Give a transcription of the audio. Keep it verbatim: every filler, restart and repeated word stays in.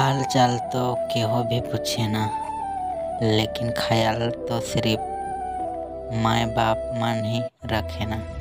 हाल चाल तो केहो भी पूछे ना, लेकिन ख्याल तो सिर्फ माँ बाप मन ही रखे ना।